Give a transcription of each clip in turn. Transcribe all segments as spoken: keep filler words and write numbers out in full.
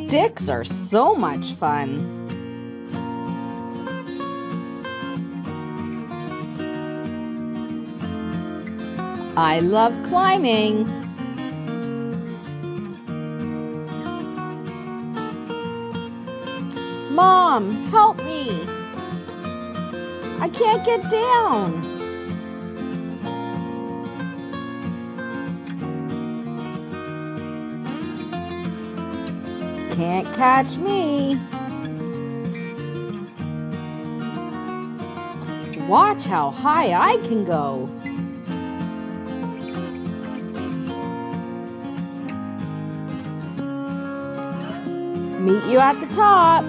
Sticks are so much fun. I love climbing. Mom, help me. I can't get down. Can't catch me. Watch how high I can go. Meet you at the top.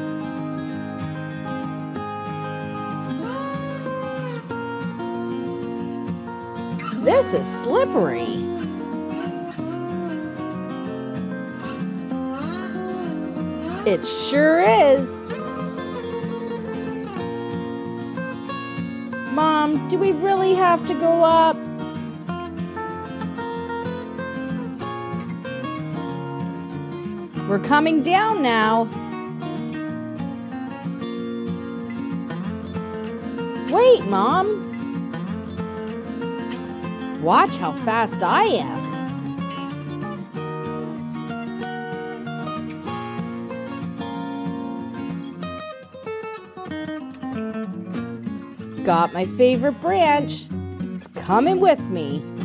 This is slippery. It sure is. Mom, do we really have to go up? We're coming down now. Wait, Mom. Watch how fast I am. Got my favorite branch. It's coming with me.